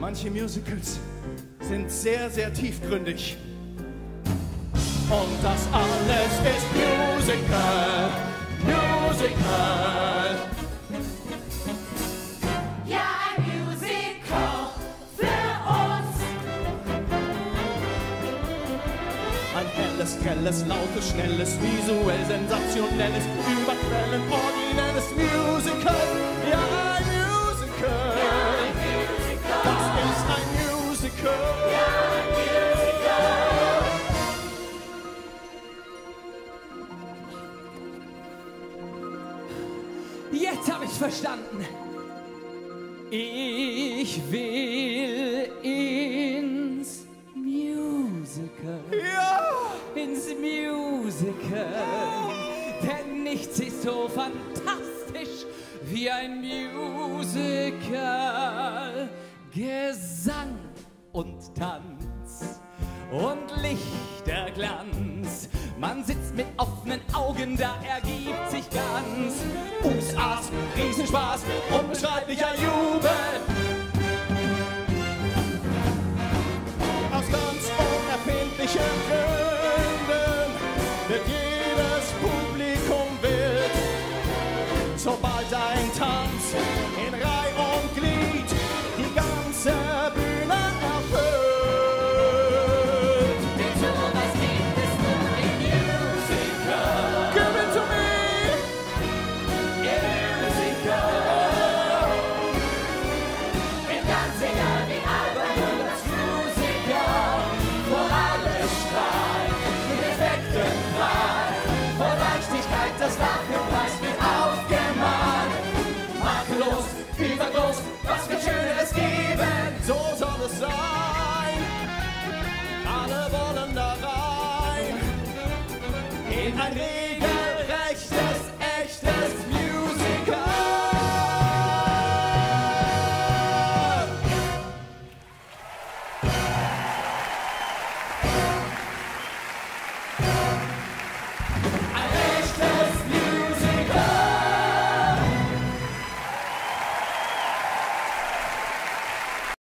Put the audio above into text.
Manche Musicals sind sehr, sehr tiefgründig. Und das alles ist Musical, Musical. Ja, ein Musical für uns. Ein helles, grelles, lautes, schnelles, visuell sensationelles, überquellen, originelles Musical. Ja, ein Musical. Ja, ein Musical. Das ist ein Musical. Ja, ein Musical. Jetzt habe ich's verstanden. Ich will ins Musical. Ja! Ins Musical. Denn nichts ist so fantastisch wie ein Musical. Gesang und Tanz und Lichterglanz. Man sitzt mit offenen Augen, da ergibt sich ganz USAs, Riesenspaß, unbeschreiblicher Jubel. Aus ganz unerfindlichen Gründen wird jedes Publikum wild. Sobald ein Tanz in Reih und Glied die ganze Bühne erfüllt. Denn sowas gibt es nur im Musical. Give it to me! Im Musical. Denn ganz egal wie albern nur das Musical, wo alles strahlt, mit Effekten frei, vor Leichtigkeit das Wackelpreis wird aufgemalt. Makellos, übergroß, was für Schöneres geben. So soll es sein. Alle wollen da rein. In ein